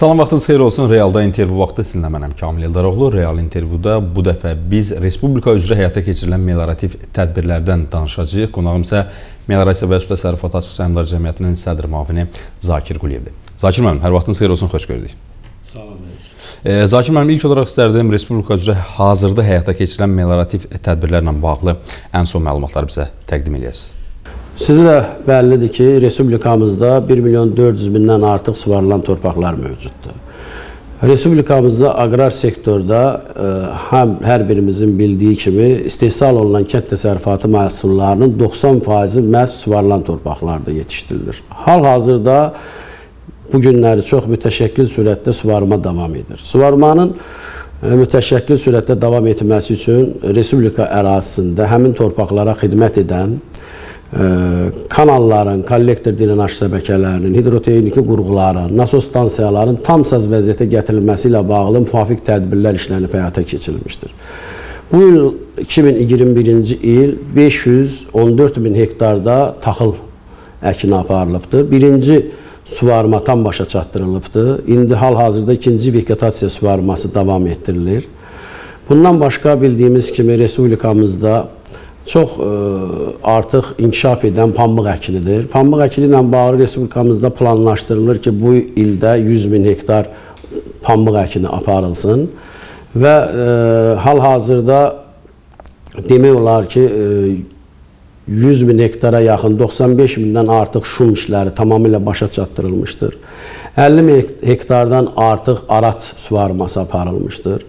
Salam, vaxtınız xeyir olsun. Realda intervyu vaxtı sizinlə mənəm Kamil Eldaroğlu. Real intervyuda bu dəfə biz Respublika üzrə həyata keçirilən meliorativ tədbirlərdən danışacağıq. Qonağım isə Meliorasiya və Su Təsərrüfatı Açıq Səhmdar Cəmiyyətinin sədr müavini Zakir Quliyevdir. Zakir müəllim, hər vaxtınız xeyir olsun, xoş gördük. Salam. Zakir müəllim, ilk olaraq istərdim Respublika üzrə hazırda həyata keçirilən meliorativ tədbirlərlə bağlı ən son məlumatları bizə təqdim edəsiniz. Sizə də bəllidir ki, Respublikamızda 1.400.000-dən artıq suvarılan torpaqlar mövcuddur. Respublikamızda aqrar sektorda hər birimizin bildiyi kimi istehsal olunan kənd təsərrüfatı məhsullarının 90%-i məhz suvarılan torpaqlarda yetişdirilir. Hal-hazırda bu günləri çox mütəşəkkil sürətdə suvarma davam edir. Suvarmanın mütəşəkkil sürətdə davam etməsi üçün Respublika ərazisində həmin torpaqlara xidmət edən kanalların, kollektor drenaj şəbəkələrinin, hidrotexniki qurğuların, nasos stansiyaların tam saz vəziyyətə gətirilməsi ilə bağlı müvafiq tədbirlər işlənib həyata keçirilmişdir. Bu il 2021-ci il 514.000 hektarda taxıl əkini aparılıbdır. Birinci suvarma tam başa çatdırılıbdır. İndi hal-hazırda ikinci vegetasiya suvarması davam etdirilir. Bundan başqa bildiyimiz kimi Respublikamızda çox artıq inkişaf edən pambıq əkinidir. Pambıq əkini ilə bağlı Respublikamızda planlaşdırılır ki, bu ildə 100.000 hektar pambıq əkini aparılsın və hal-hazırda demək olar ki, 100.000 hektara yaxın 95.000-dən artıq şum işləri tamamilə başa çatdırılmışdır. 50.000 hektardan artıq arat suvarması aparılmışdır.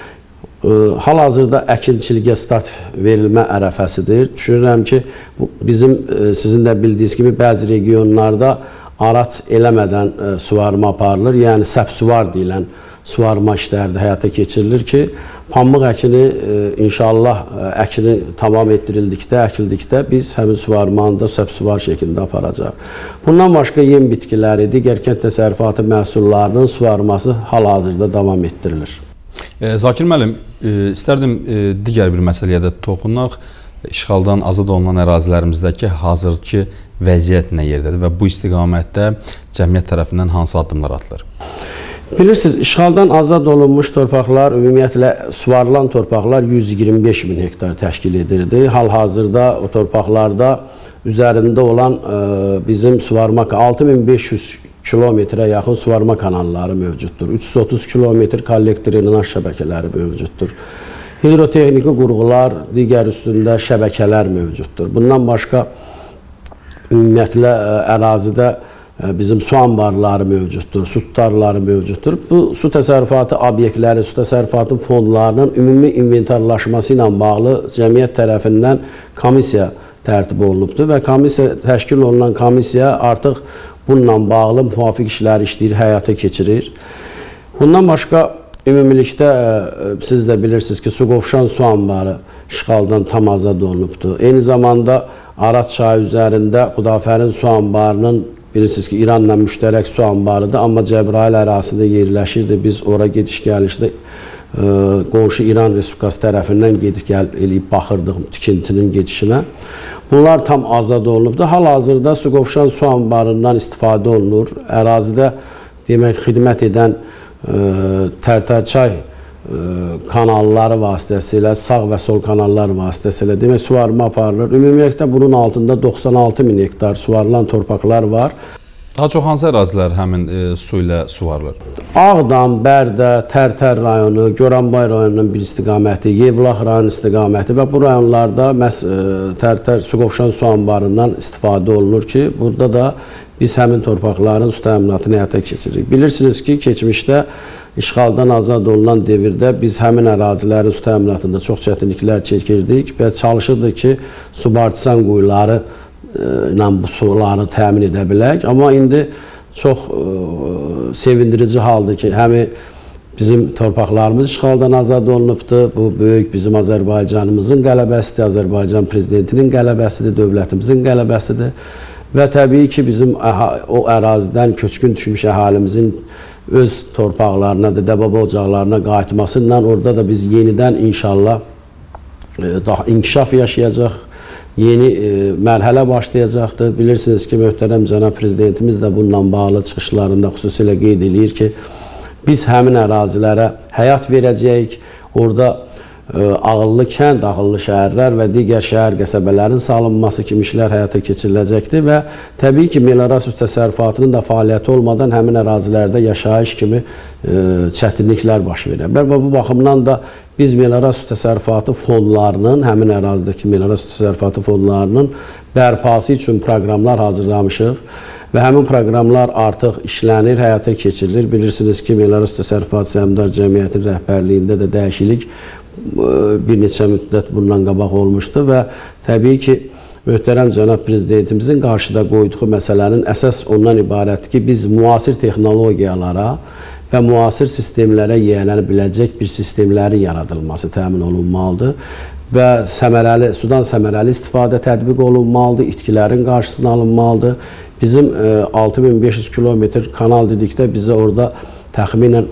Hal-hazırda əkinçiliyə start verilmə ərəfəsidir. Düşünürəm ki, bizim sizin də bildiyiniz kimi bəzi regionlarda arat eləmədən suvarma aparılır. Yəni səpsuvar deyilən suvarma işləri də həyata keçirilir ki, pambıq əkini inşallah əkini tamam etdirildikdə, əkildikdə biz həmin suvarmanı da səpsuvar şəkildə aparacaq. Bundan başqa yem bitkiləri, digər kənd təsərrüfatı məhsullarının suvarması hal-hazırda davam etdirilir. Zakir müəllim, istərdim digər bir məsələyə də toxunaq. İşğaldan azad olunan ərazilərimizdəki hazırki vəziyyət nə yerdədir və bu istiqamətdə cəmiyyət tərəfindən hansı addımlar atılır? Bilirsiniz, işğaldan azad olunmuş torpaqlar, ümumiyyətlə suvarılan torpaqlar 125.000 hektar təşkil edirdi. Hal-hazırda o torpaqlarda üzərində olan bizim suvarma 6500 kilometrə yaxın suvarma kanalları mövcuddur. 330 kilometr kollektor drenaj şəbəkələri mövcuddur. Hidrotexniki qurğular, digər üstündə şəbəkələr mövcuddur. Bundan başqa ümumiyyətlə ərazidə bizim su anbarları mövcuddur, su tutarları mövcuddur. Bu su təsərrüfatı obyektləri, su təsərrüfatı fondlarının ümumi inventarlaşması ilə bağlı cəmiyyət tərəfindən komissiya tərtib olunubdur və təşkil olunan komissiya artıq bununla bağlı müvafiq işləri işləyir, həyata keçirir. Bundan başqa ümumilikdə siz də bilirsiniz ki, Suqovuşan su anbarı işğaldan tam azad olunubdur. Eyni zamanda Arat çayı üzərində Xudafərin su anbarının bilirsiniz ki, İranla müştərək su anbarıdır, amma Cəbrayıl ərazisində yerləşirdi. Biz ora gediş-gəlişdə qonşu İran Respublikası tərəfindən gedib-gəl eləyib baxırdıq tikintinin gedişinə. Bunlar tam azad olunubdur. Hal-hazırda Suqovuşan su anbarından istifadə olunur. Ərazidə demək xidmət edən Tərtərçay kanalları vasitəsilə, sağ və sol kanallar vasitəsilə demək suvarma aparılır. Ümumiyyətlə bunun altında 96.000 hektar suvarılan torpaqlar var. Daha çox hansı ərazilər həmin su ilə suvarılır? Ağdam, Bərdə, Tərtər rayonu, Goranbay rayonunun bir istiqaməti, Yevlax rayonu istiqaməti və bu rayonlarda məhz Tərtər Suqovuşan su anbarından istifadə olunur ki, burada da biz həmin torpaqların su təminatını həyata keçiririk. Bilirsiniz ki, keçmişdə işğaldan azad olunan devirdə biz həmin ərazilərin su təminatında çox çətinliklər çəkirdik və çalışırdıq ki, subartisan quyuları ilə bu suları təmin edə bilək. Amma indi çox sevindirici haldır ki, həmi bizim torpaqlarımız işğaldan azad olunubdur. Bu böyük bizim Azərbaycanımızın qələbəsidir, Azərbaycan prezidentinin qələbəsidir, dövlətimizin qələbəsidir. Və təbii ki, bizim o ərazidən köçkün düşmüş əhalimizin öz torpaqlarına, dədə-baba ocaqlarına qayıtmasıyla orada da biz yenidən inşallah daha inkişaf yaşayacaq, yeni mərhələ başlayacaqdır. Bilirsiniz ki, möhtərəm cənab prezidentimiz də bununla bağlı çıxışlarında xüsusilə qeyd edir ki, Biz həmin ərazilərə həyat verəcəyik. Orada ağıllı kənd, ağıllı şəhərlər və digər şəhər qəsəbələrin salınması kimi işlər həyata keçiriləcəkdir və təbii ki, meliorasiya su təsərrüfatının da fəaliyyəti olmadan həmin ərazilərdə yaşayış kimi çətinliklər baş verə bilər və bu baxımdan da biz meliorasiya su təsərrüfatı fondlarının, həmin ərazidəki meliorasiya su təsərrüfatı fondlarının bərpası üçün proqramlar hazırlamışıq və həmin proqramlar artıq işlənir, həyata keçirilir. Bilirsiniz ki, Meliorasiya Təsərrüfatı Səhmdar Cəmiyyətinin rəhbərliyində də dəyişiklik bir neçə müddət bundan qabaq olmuşdu və təbii ki, möhtərəm cənab prezidentimizin qarşıda qoyduğu məsələnin əsas ondan ibarətdir ki, biz müasir texnologiyalara və müasir sistemlərə yiyələnə biləcək bir sistemlərin yaradılması təmin olunmalıdır və sudan səmərəli istifadə tətbiq olunmalıdır, itkilərin qarşısını alınmalıdır. Bizim 6500 kilometr kanal dedikdə bizə orada təxminən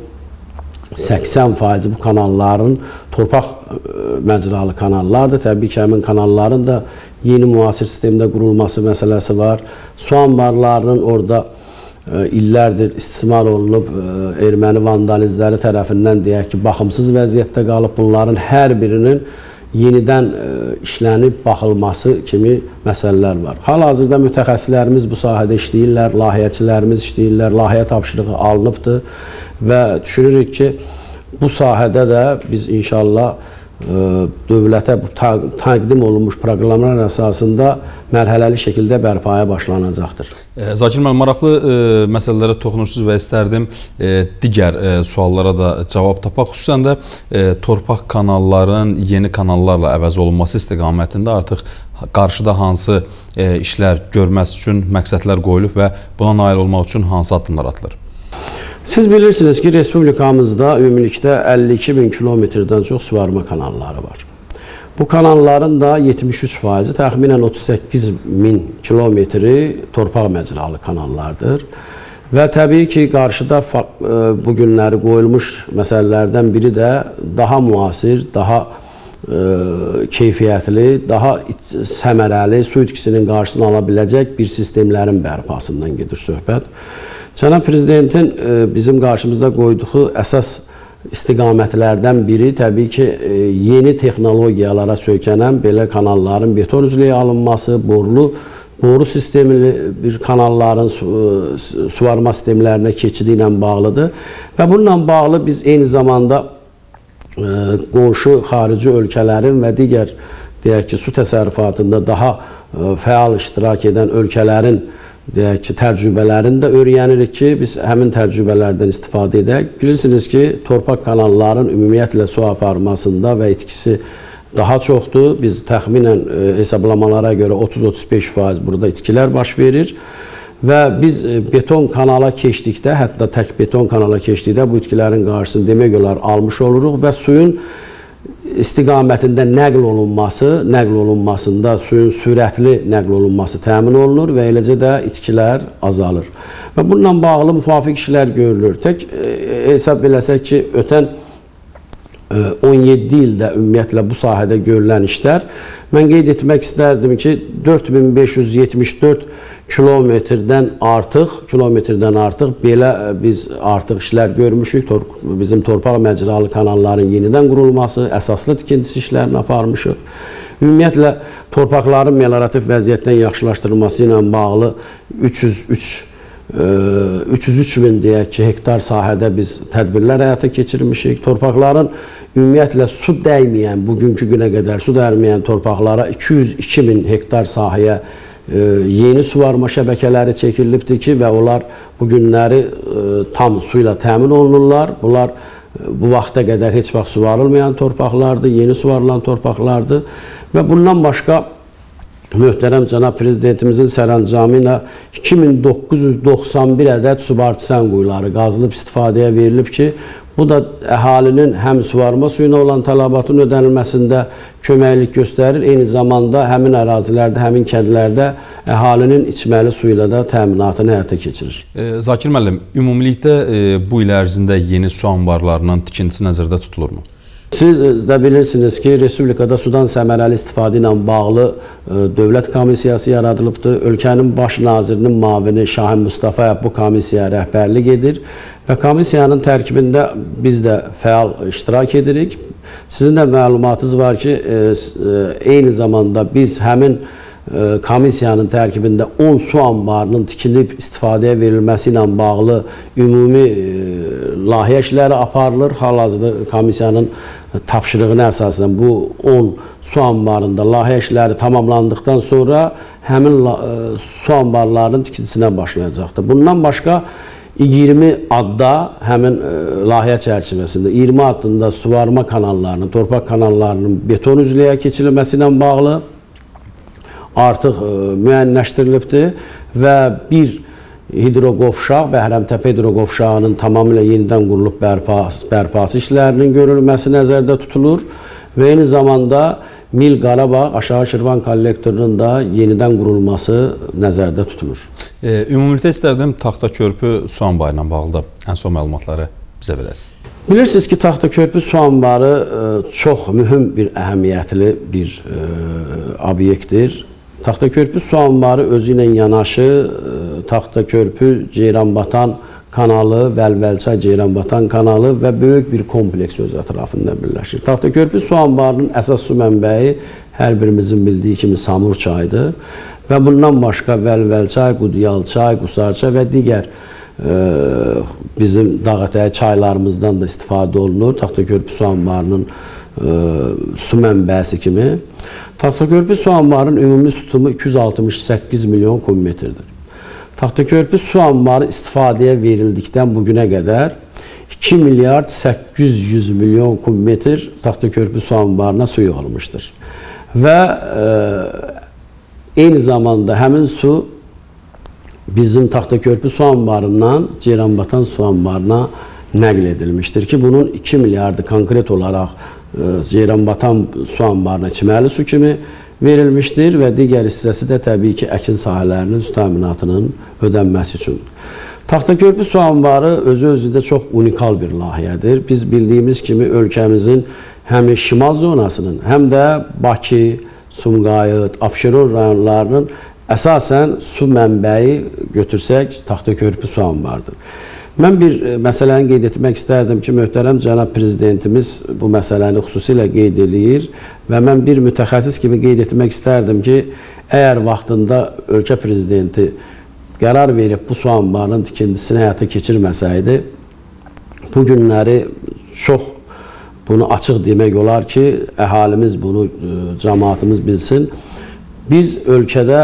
80% bu kanalların torpaq məcralı kanallardır. Təbii ki, həmin kanalların da yeni müasir sistemdə qurulması məsələsi var. Su anbarlarının orada illərdir istismar olunub, erməni vandalizləri tərəfindən deyək ki, baxımsız vəziyyətdə qalıb. Bunların hər birinin yenidən işlənib baxılması kimi məsələlər var. Hal-hazırda mütəxəssislərimiz bu sahədə işləyirlər, layihəçilərimiz işləyirlər, layihə tapşırığı alınıbdır və düşünürük ki, bu sahədə də biz inşallah dövlətə təqdim olunmuş proqramlar əsasında mərhələli şəkildə bərpaya başlanacaqdır. Zakir müəllim, maraqlı məsələlərə toxunursunuz və istərdim digər suallara da cavab tapaq. Xüsusən də torpaq kanalların yeni kanallarla əvəz olunması istiqamətində artıq qarşıda hansı işlər görməsi üçün məqsədlər qoyulub və buna nail olmaq üçün hansı addımlar atılır? Siz bilirsiniz ki, Respublikamızda ümumilikdə 52 min kilometrdən çox suvarma kanalları var. Bu kanalların da 73%, təxminən 38 min kilometri torpaq məcralı kanallardır. Və təbii ki, qarşıda bu günləri qoyulmuş məsələlərdən biri də daha müasir, daha keyfiyyətli, daha səmərəli su itkisinin qarşısını ala biləcək bir sistemlərin bərpasından gedir söhbət. Cənab Prezidentin bizim qarşımızda qoyduğu əsas istiqamətlərdən biri təbii ki, yeni texnologiyalara söykənən belə kanalların beton üzlüyə alınması, boru sistemli bir kanalların suvarma sistemlərinə keçidi ilə bağlıdır və bununla bağlı biz eyni zamanda qonşu xarici ölkələrin və digər deyək ki, su təsərrüfatında daha fəal iştirak edən ölkələrin deyək ki, təcrübələrini də öyrənirik ki, biz həmin təcrübələrdən istifadə edək. Bilirsiniz ki, torpaq kanalların ümumiyyətlə su aparmasında və itkisi daha çoxdur. Biz təxminən hesablamalara görə 30-35% burada itkilər baş verir. Və biz beton kanala keçdikdə, hətta tək beton kanala keçdikdə bu itkilərin qarşısını demək olar almış oluruq və suyun istiqamətində nəql olunmasında suyun sürətli nəql olunması təmin olunur və eləcə də itkilər azalır. Və bununla bağlı müvafiq işlər görülür. Tək hesab eləsək ki, ötən 17 ildə ümumiyyətlə bu sahədə görülən işlər, mən qeyd etmək istərdim ki, 4574 kilometrdən artıq belə biz artıq işlər görmüşük. Bizim torpaq məcralı kanalların yenidən qurulması, əsaslı tikintisi işlərini aparmışıq. Ümumiyyətlə, torpaqların meliorativ vəziyyətdən yaxşılaşdırılması ilə bağlı 303 min deyək ki, hektar sahədə biz tədbirlər həyata keçirmişik. Torpaqların ümumiyyətlə su dəyməyən, bugünkü günə qədər su dəyməyən torpaqlara 202 min hektar sahəyə yeni suvarma şəbəkələri çəkilibdir ki, və onlar bu günləri tam su ilə təmin olunurlar. Bunlar bu vaxta qədər heç vaxt suvarılmayan torpaqlardır, yeni suvarılan torpaqlardır və bundan başqa möhtərəm cənab prezidentimizin sərəncamı ilə 2991 ədəd subartisan quyuları qazılıb istifadəyə verilib ki, bu da əhalinin həm suvarma suyuna olan tələbatın ödənilməsində köməklik göstərir, eyni zamanda həmin ərazilərdə, həmin kəndlərdə əhalinin içməli su ilə də təminatını həyata keçirir. Zakir müəllim, ümumilikdə bu il ərzində yeni su anbarlarının tikintisi nəzərdə tutulurmu? Siz də bilirsiniz ki, Respublikada sudan səmərəli istifadə ilə bağlı dövlət komissiyası yaradılıbdır. Ölkənin baş nazirinin müavini Şahin Mustafayev bu komissiyaya rəhbərlik edir və komissiyanın tərkibində biz də fəal iştirak edirik. Sizin də məlumatınız var ki, eyni zamanda biz həmin komissiyanın tərkibində 10 su anbarının tikilib istifadəyə verilməsi ilə bağlı ümumi layihə işləri aparılır. Hal-hazırda komissiyanın tapşırığına əsasən bu 10 su anbarında layihə işləri tamamlandıqdan sonra həmin su anbarlarının tikintisinə başlayacaqdır. Bundan başqa 20 adda həmin layihə çərçivəsində 20 adında suvarma kanallarının, torpaq kanallarının beton üzləyə keçirilməsi ilə bağlı artıq müəyyənləşdirilibdir və bir hidroqovşaq, Bəhrəmtəpə hidroqovşağının tamamilə yenidən qurulub bərpası işlərinin görülməsi nəzərdə tutulur və eyni zamanda Mil Qarabağ Aşağı Şirvan kollektorunun da yenidən qurulması nəzərdə tutulur. Ümumilikdə istərdim Taxta Körpü su anbarı ilə bağlı da ən son məlumatları bizə verəsiniz. Bilirsiniz ki, Taxta Körpü su anbarı çox mühüm bir əhəmiyyətli bir obyektdir. Taxta Körpü su anbarı özü ilə yanaşı Taxta Körpü Ceyranbatan kanalı, Vəlvəlçay Ceyranbatan kanalı və böyük bir kompleks öz ətrafında birləşir. Taxta Körpü su anbarının əsas su mənbəyi hər birimizin bildiyi kimi Samur çayıdır və bundan başqa Vəlvəlçay, Qudiyalçay, Qusarçay və digər bizim dağətəyi çaylarımızdan da istifadə olunur. Taxta Körpü su anbarının su mənbəsi kimi. Taxta Körpü su anbarının ümumi su tutumu 268 milyon kubmetrdir. Taxta Körpü su anbarı istifadəyə verildikdən bugünə qədər 2 milyard 800 milyon kubmetr Taxta Körpü su anbarına su yığılmışdır. Və eyni zamanda həmin su bizim Taxta Körpü su anbarından Ceyranbatan su anbarına nəql edilmişdir ki, bunun 2 milyardı konkret olaraq Ceyranbatan su anbarına içməli su kimi verilmişdir və digər hissəsi də təbii ki, əkin sahələrinin su təminatının ödənməsi üçün. Taxta Körpü su anbarı özü-özündə çox unikal bir layihədir. Biz bildiyimiz kimi ölkəmizin həm şimal zonasının, həm də Bakı, Sumqayıt, Abşeron rayonlarının əsasən su mənbəyi götürsək Taxta Körpü su anbarıdır. Mən bir məsələni qeyd etmək istərdim ki, möhtərəm cənab prezidentimiz bu məsələni xüsusilə qeyd edir və mən bir mütəxəssis kimi qeyd etmək istərdim ki, əgər vaxtında ölkə prezidenti qərar verib bu su anbarının tikintisini həyata keçirməsəydi, bu günləri çox bunu açıq demək olar ki, əhalimiz bunu, cəmaatımız bilsin. Biz ölkədə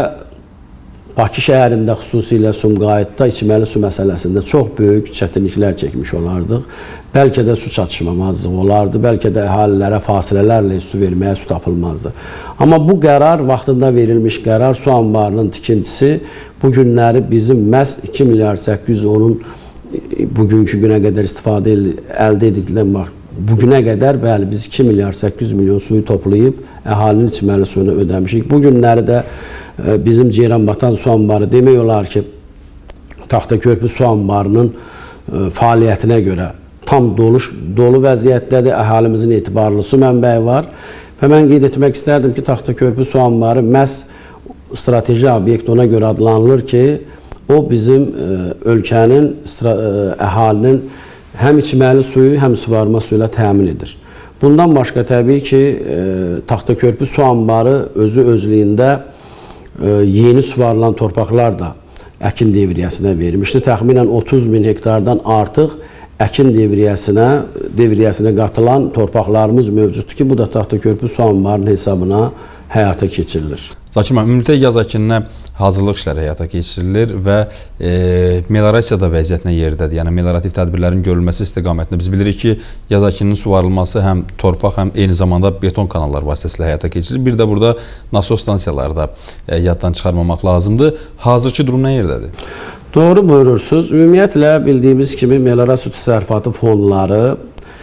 Bakı şəhərində xüsusilə Sumqayıtda içməli su məsələsində çox böyük çətinliklər çəkmiş olardıq. Bəlkə də su çatışmamazlığı olardı, bəlkə də əhalilərə fasilələrlə su verməyə su tapılmazdı. Amma bu qərar, vaxtında verilmiş qərar, su anbarının tikintisi bu günləri bizim məhz 2 milyard 810-un bugünkü günə qədər istifadə əldə edildiyindən bax, bugünə qədər bəli biz 2 milyard 800 milyon suyu toplayıb əhalinin içməli suyunu ödəmişik. Bu günləri də bizim Ceyranbatan su anbarı demək olar ki, Taxta Körpü su anbarının fəaliyyətinə görə tam dolu vəziyyətdədir, əhalimizin etibarlı su mənbəyi var və mən qeyd etmək istərdim ki, Taxta Körpü su anbarı məhz strateji obyekt ona görə adlanılır ki, o bizim ölkənin, əhalinin həm içməli suyu, həm suvarma suyu ilə təmin edir. Bundan başqa təbii ki, Taxta Körpü su anbarı özlüyündə yeni suvarılan torpaqlar da əkin devriyyəsinə verilmişdir. Təxminən 30 min hektardan artıq əkin devriyyəsinə qatılan torpaqlarımız mövcuddur ki, bu da Taxta Körpü su anbarının hesabına həyata keçirilir. Zakir müəllim, ümumilikdə yaz əkininə hazırlıq işləri həyata keçirilir və meliorasiyada vəziyyət nə yerdədir? Yəni meliorativ tədbirlərin görülməsi istiqamətində biz bilirik ki, yaz əkininin suvarılması həm torpaq, həm eyni zamanda beton kanallar vasitəsilə həyata keçirilir. Bir də burada nasos stansiyaları da yaddan çıxarmamaq lazımdır. Hazırki durum nə yerdədir? Doğru buyurursunuz. Ümumiyyətlə bildiyimiz kimi meliorasiya təsərrüfatı fonları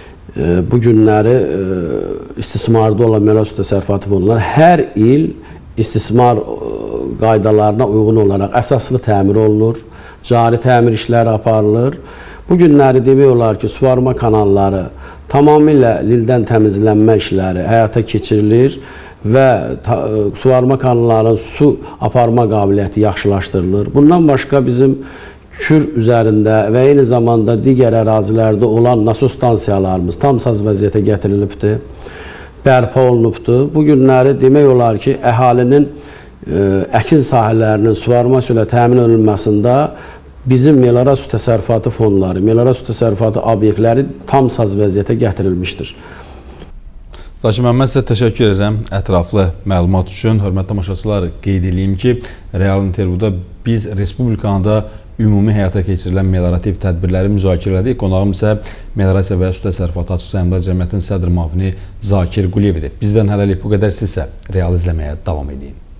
bu günləri istismarda olan meliorasiya təsərrüfatı fonları hər il istismar qaydalarına uyğun olaraq əsaslı təmir olunur, cari təmir işləri aparılır. Bu günləri demək olar ki, suvarma kanalları tamamilə lildən təmizlənmə işləri həyata keçirilir və suvarma kanallarının su aparma qabiliyyəti yaxşılaşdırılır. Bundan başqa bizim Kür üzərində və eyni zamanda digər ərazilərdə olan nasos stansiyalarımız tam saz vəziyyətə gətirilibdir, bərpa olunubdur. Bu günləri demək olar ki, əhalinin əkin sahələrinin suvarma ilə təmin olunmasında bizim Meliorat Su Təsərrüfatı fonları, Meliorat Su Təsərrüfatı obyektləri tam saz vəziyyətə gətirilmişdir. Zakir müəllim, mən sizə təşəkkür edirəm ətraflı məlumat üçün. Hörmətli tamaşaçılar, qeyd edeyim ki, real intervyuda biz Respublikada ümumi həyata keçirilən meliorativ tədbirləri müzakirə edirik. Qonağım isə Meliorasiya və Su Təsərrüfatı Açıq Səhmdar Cəmiyyətinin sədr müavini Zakir Quliyev idi. Bizdən hələlik bu qədər, siz isə real izləməyə davam edin.